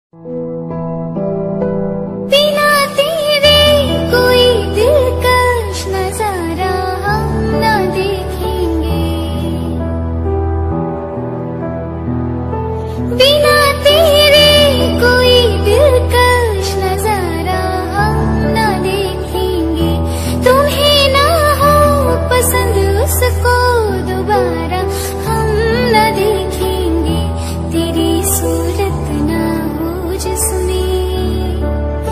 बिना तेरे कोई दिलकश नजारा हम न देखेंगे, बिना तेरे कोई दिलकश नजारा हम न देखेंगे। तुम्हें ना हो पसंद उसको दोबारा हम न देखेंगे। तेरी सूरत ना हो जिसमें,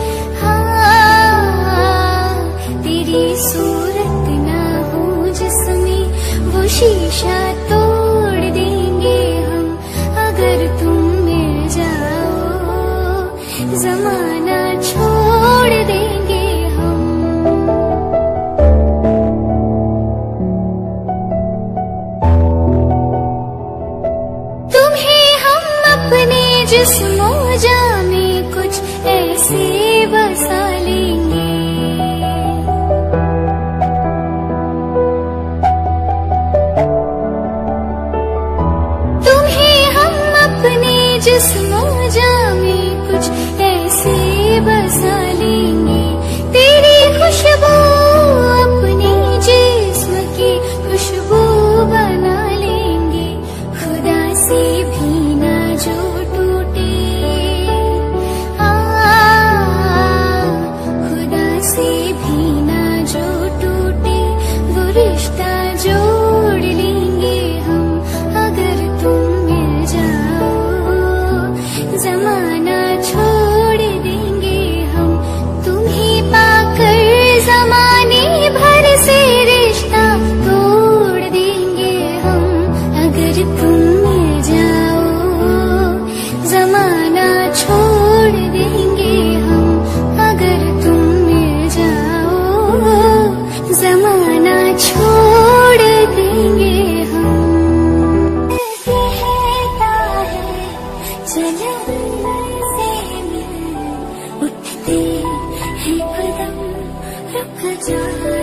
हाँ तेरी सूरत ना हो जिसमें, वो शीशा तोड़ देंगे हम अगर तुम मिल जाओ। जमाना छोड़ देंगे हम। तुम्हें हम अपने जिस्मो जामे कुछ ऐसे बसा लेंगे, तुम्हें हम अपने जिस्मो जामे कुछ ऐसे बसा लेंगे। तेरी खुशबू अपनी जिस्म की खुशबू बना लेंगे। खुदा से भी ना जो टूटे, खुदा से भी ना जो टूटे, वो रिश्ता जोड़ लेंगे हम अगर तुम मिल जाओ। जमाना छोड़ देंगे हम। तुम्हें पाकर जमाने भर से रिश्ता तोड़ देंगे हम अगर तुम मिल जाओ। जमाना छोड़ देंगे हम अगर तुम मिल जाओ। जमाना छोड़ देंगे हम। कहता है जलन से मिल, उठते हैं कदम रुक जा।